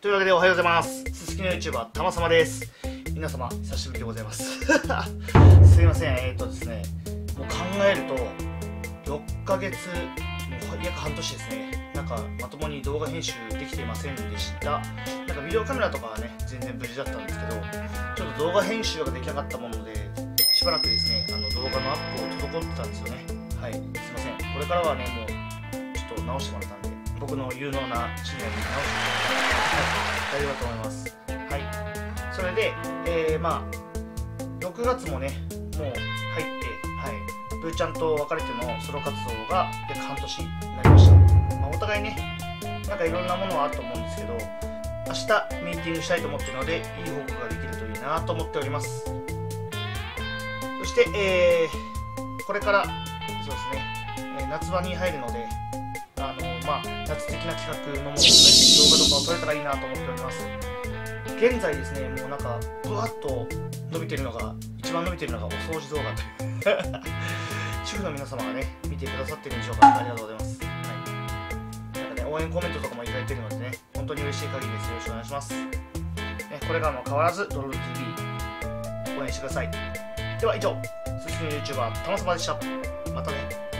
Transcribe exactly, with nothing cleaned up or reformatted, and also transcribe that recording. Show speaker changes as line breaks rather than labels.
というわけでおはようございます。すすきの YouTuber たまさまです。皆様久しぶりでございます。すいません。えっ、ー、とですね、もう考えるとろっかげつ、もう約半年ですね。なんかまともに動画編集できていませんでした。なんかビデオカメラとかはね全然無事だったんですけど、ちょっと動画編集ができなかったもので、しばらくですねあの動画のアップを滞ってたんですよね。はい、すいません。これからはねもうちょっと直してもらったんで、僕の有能なシニアに直してもらった、はい、大丈夫だと思います。はい、それで、えー、まあろくがつもねもう入って、はい、ブーちゃんと別れてのソロ活動が約半年になりました。まあ、お互いねなんかいろんなものはあると思うんですけど、明日ミーティングしたいと思っているので、いい報告ができるといいなと思っております。そして、えー、これからそうですね、えー、夏場に入るので、あのまあ、夏的な企画のものを、ね、動画とかを撮れたらいいなと思っております。現在ですね、もうなんかぶわっと伸びてるのが、一番伸びてるのがお掃除動画という主婦の皆様がね見てくださってるんでしょうか。ありがとうございます。はい、なんかね応援コメントとかもいただいてるのでね、本当に嬉しい限りです。よろしくお願いします。ね、これからも変わらずドロール ティーブイ 応援してください。では以上、すすきの YouTuber たまさまでした。またね。